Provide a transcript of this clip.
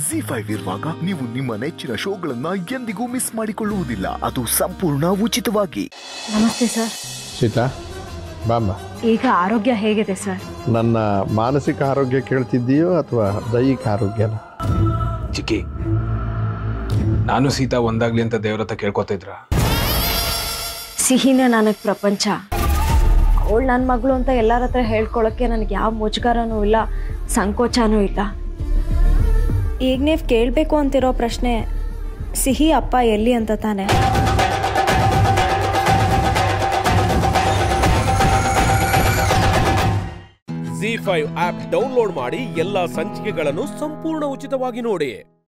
ZEE5 ಇರುವಾಗ ನೀವು ನಿಮ್ಮ ನೆಚ್ಚಿನ ಶೋಗಳನ್ನ ಎಂದಿಗೂ ಮಿಸ್ ಮಾಡಿಕೊಳ್ಳುವುದಿಲ್ಲ. ಅದು ಸಂಪೂರ್ಣ ಉಚಿತವಾಗಿ. ನಮಸ್ತೆ ಸರ್. ಸೀತಾ ಬಾಮ್ಮ. ಈಗ ಆರೋಗ್ಯ ಹೇಗಿದೆ ಸರ್? ನನ್ನ ಮಾನಸಿಕ ಆರೋಗ್ಯ ಕೇಳ್ತಿದ್ದೀಯೋ ಅಥವಾ ದೈಹಿಕ ಆರೋಗ್ಯನ? ಚಿಕ್ಕಿ, ನಾನು ಸೀತಾ ಒಂದಾಗ್ಲಿ ಅಂತ ದೇವ್ರ ಹತ್ರ ಕೇಳ್ಕೊತಿದ್ರ. ಸಿಹಿನೇ ನನಗೆ ಪ್ರಪಂಚ. ಅವಳು ನನ್ನ ಮಗಳು ಅಂತ ಎಲ್ಲರ ಹತ್ರ ಹೇಳ್ಕೊಳಕ್ಕೆ ನನಗೆ ಯಾವ ಮುಜುಗರನೂ ಇಲ್ಲ, ಸಂಕೋಚನೂ ಇಲ್ಲ. ಈಗ ನೀವು ಕೇಳಬೇಕು ಅಂತಿರೋ ಪ್ರಶ್ನೆ ಸಿಹಿ ಅಪ್ಪ ಎಲ್ಲಿ ಅಂತ ತಾನೆ. ZEE5 ಆಪ್ ಡೌನ್ಲೋಡ್ ಮಾಡಿ ಎಲ್ಲಾ ಸಂಚಿಕೆಗಳನ್ನು ಸಂಪೂರ್ಣ ಉಚಿತವಾಗಿ ನೋಡಿ.